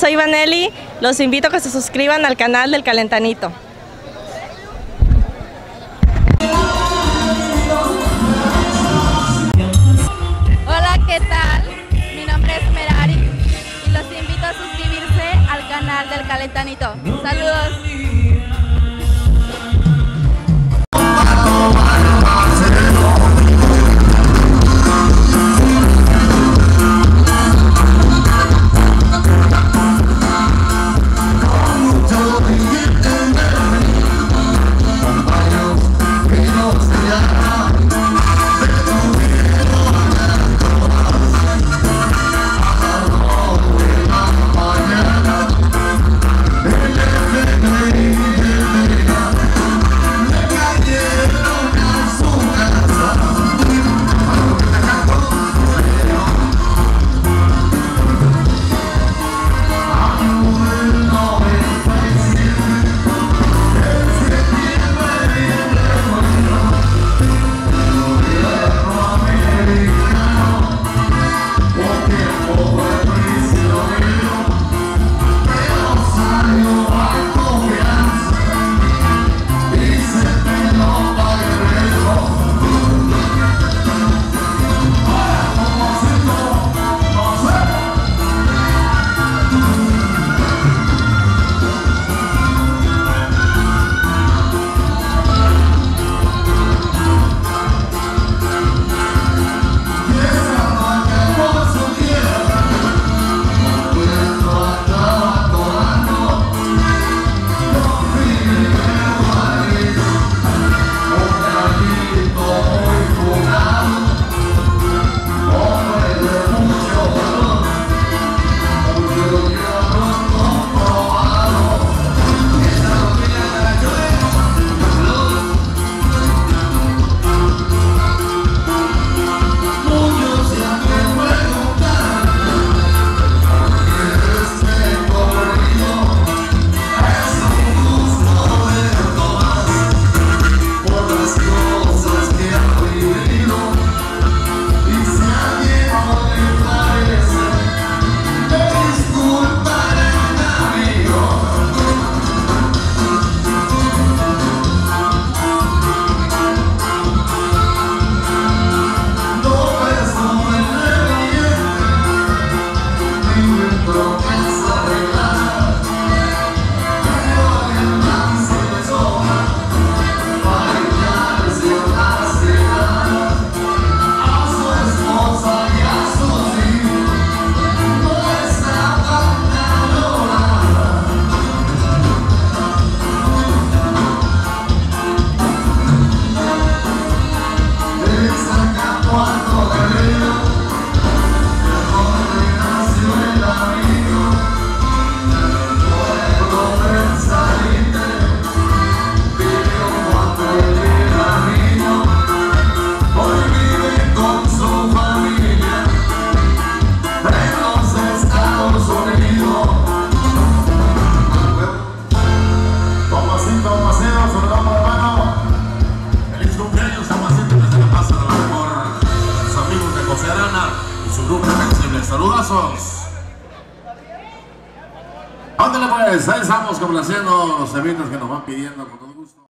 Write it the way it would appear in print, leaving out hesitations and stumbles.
soy Vanelli, los invito a que se suscriban al canal del Calentanito. Hola, ¿qué tal? Mi nombre es Merari y los invito a suscribirse al canal del Calentanito. Saludos. Saludazos. Ándale pues, ahí estamos complaciendo los eventos que nos van pidiendo con todo gusto.